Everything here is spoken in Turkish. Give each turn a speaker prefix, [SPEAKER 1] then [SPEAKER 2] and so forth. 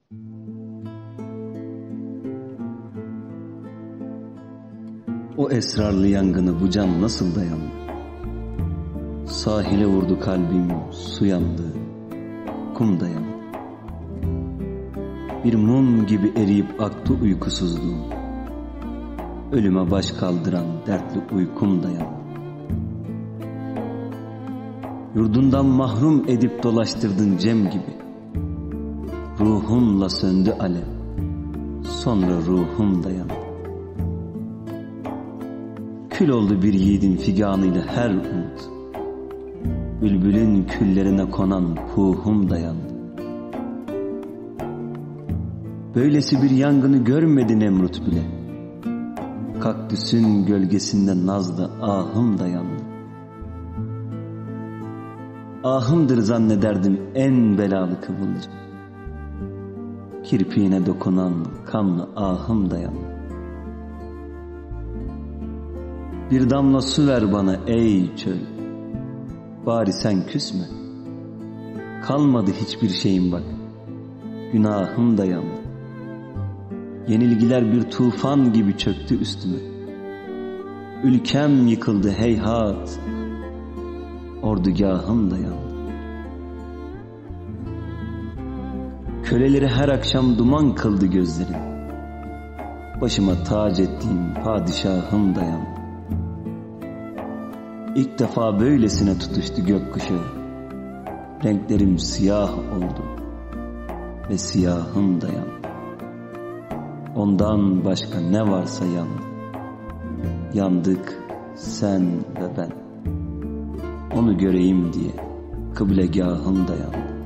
[SPEAKER 1] O esrarlı yangını bu can nasıl dayandı? Sahile vurdu kalbim, su yandı, kum dayandı. Bir mum gibi eriyip aktı uykusuzluğum. Ölüme baş kaldıran dertli uykum dayandı. Yurdundan mahrum edip dolaştırdın Cem gibi. Ruhumla söndü alev, sonra ruhum dayandı. Kül oldu bir yiğidin figanıyla her umut. Bülbülün küllerine konan puhum dayandı. Böylesi bir yangını görmedi Nemrut bile. Kaktüsün gölgesinde nazlı ahım dayandı. Ahımdır zannederdim en belalı kıvılcım. Kirpiğine dokunan kanlı ahım dayandı. Bir damla su ver bana ey çöl. Bari sen küsme. Kalmadı hiçbir şeyim bak. Günahım dayandı. Yenilgiler bir tufan gibi çöktü üstüme. Ülkem yıkıldı heyhat. Ordugahım dayandı. Köleleri her akşam duman kıldı gözlerim. Başıma tac ettiğim padişahım dayandı. İlk defa böylesine tutuştu gökkuşağı. Renklerim siyah oldu ve siyahım dayandı. Ondan başka ne varsa yandı. Yandık sen ve ben. Onu göreyim diye kıblegahım dayandı.